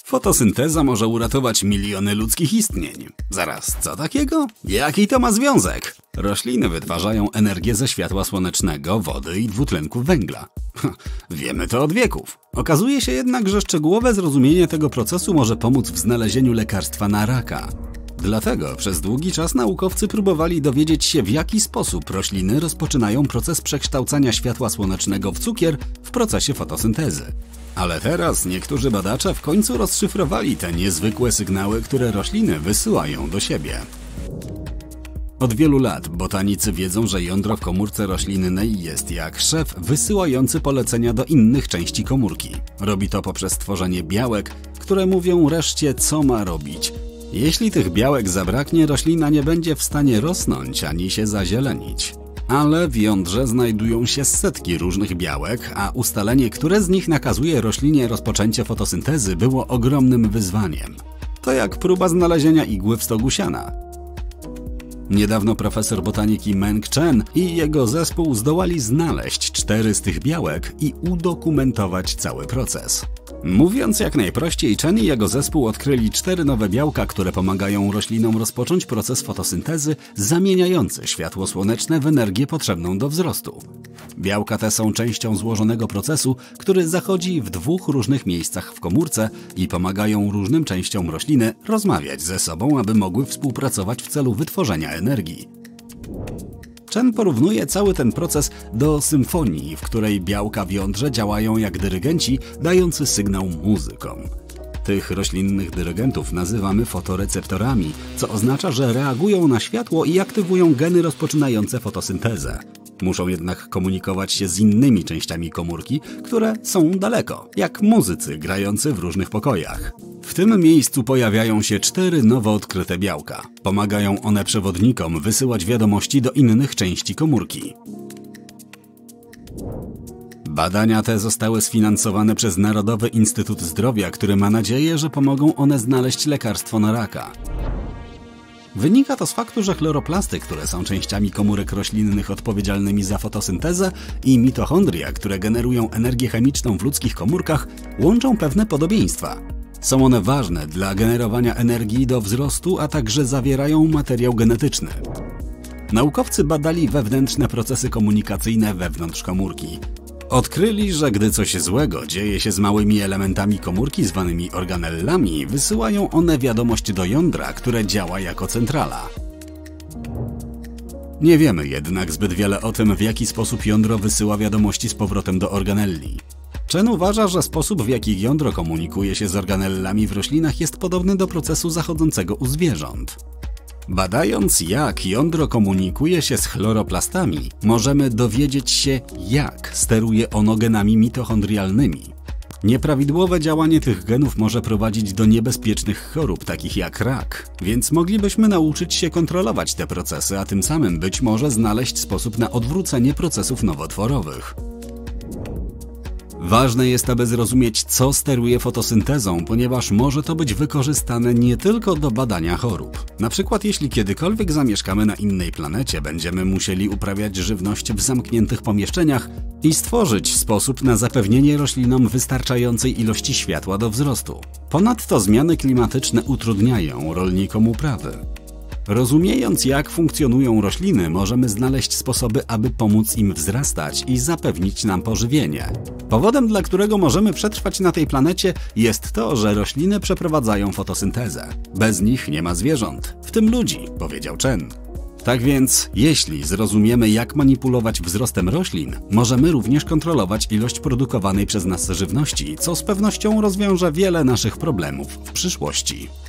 Fotosynteza może uratować miliony ludzkich istnień. Zaraz, co takiego? Jaki to ma związek? Rośliny wytwarzają energię ze światła słonecznego, wody i dwutlenku węgla. Wiemy to od wieków. Okazuje się jednak, że szczegółowe zrozumienie tego procesu może pomóc w znalezieniu lekarstwa na raka. Dlatego przez długi czas naukowcy próbowali dowiedzieć się, w jaki sposób rośliny rozpoczynają proces przekształcania światła słonecznego w cukier w procesie fotosyntezy. Ale teraz niektórzy badacze w końcu rozszyfrowali te niezwykłe sygnały, które rośliny wysyłają do siebie. Od wielu lat botanicy wiedzą, że jądro w komórce roślinnej jest jak szef wysyłający polecenia do innych części komórki. Robi to poprzez tworzenie białek, które mówią reszcie, co ma robić. Jeśli tych białek zabraknie, roślina nie będzie w stanie rosnąć ani się zazielenić. Ale w jądrze znajdują się setki różnych białek, a ustalenie, które z nich nakazuje roślinie rozpoczęcie fotosyntezy, było ogromnym wyzwaniem. To jak próba znalezienia igły w stogu siana. Niedawno profesor botaniki Meng Chen i jego zespół zdołali znaleźć 4 z tych białek i udokumentować cały proces. Mówiąc jak najprościej, Chen i jego zespół odkryli 4 nowe białka, które pomagają roślinom rozpocząć proces fotosyntezy zamieniający światło słoneczne w energię potrzebną do wzrostu. Białka te są częścią złożonego procesu, który zachodzi w 2 różnych miejscach w komórce i pomagają różnym częściom rośliny rozmawiać ze sobą, aby mogły współpracować w celu wytworzenia energii. Chen porównuje cały ten proces do symfonii, w której białka w jądrze działają jak dyrygenci, dający sygnał muzykom. Tych roślinnych dyrygentów nazywamy fotoreceptorami, co oznacza, że reagują na światło i aktywują geny rozpoczynające fotosyntezę. Muszą jednak komunikować się z innymi częściami komórki, które są daleko, jak muzycy grający w różnych pokojach. W tym miejscu pojawiają się 4 nowo odkryte białka. Pomagają one przewodnikom wysyłać wiadomości do innych części komórki. Badania te zostały sfinansowane przez Narodowy Instytut Zdrowia, który ma nadzieję, że pomogą one znaleźć lekarstwo na raka. Wynika to z faktu, że chloroplasty, które są częściami komórek roślinnych odpowiedzialnymi za fotosyntezę, i mitochondria, które generują energię chemiczną w ludzkich komórkach, łączą pewne podobieństwa. Są one ważne dla generowania energii do wzrostu, a także zawierają materiał genetyczny. Naukowcy badali wewnętrzne procesy komunikacyjne wewnątrz komórki. Odkryli, że gdy coś złego dzieje się z małymi elementami komórki zwanymi organellami, wysyłają one wiadomość do jądra, które działa jako centrala. Nie wiemy jednak zbyt wiele o tym, w jaki sposób jądro wysyła wiadomości z powrotem do organelli. Chen uważa, że sposób, w jaki jądro komunikuje się z organellami w roślinach, jest podobny do procesu zachodzącego u zwierząt. Badając, jak jądro komunikuje się z chloroplastami, możemy dowiedzieć się, jak steruje ono genami mitochondrialnymi. Nieprawidłowe działanie tych genów może prowadzić do niebezpiecznych chorób, takich jak rak, więc moglibyśmy nauczyć się kontrolować te procesy, a tym samym być może znaleźć sposób na odwrócenie procesów nowotworowych. Ważne jest, aby zrozumieć, co steruje fotosyntezą, ponieważ może to być wykorzystane nie tylko do badania chorób. Na przykład jeśli kiedykolwiek zamieszkamy na innej planecie, będziemy musieli uprawiać żywność w zamkniętych pomieszczeniach i stworzyć sposób na zapewnienie roślinom wystarczającej ilości światła do wzrostu. Ponadto zmiany klimatyczne utrudniają rolnikom uprawy. Rozumiejąc, jak funkcjonują rośliny, możemy znaleźć sposoby, aby pomóc im wzrastać i zapewnić nam pożywienie. Powodem, dla którego możemy przetrwać na tej planecie, jest to, że rośliny przeprowadzają fotosyntezę. Bez nich nie ma zwierząt, w tym ludzi, powiedział Chen. Tak więc, jeśli zrozumiemy, jak manipulować wzrostem roślin, możemy również kontrolować ilość produkowanej przez nas żywności, co z pewnością rozwiąże wiele naszych problemów w przyszłości.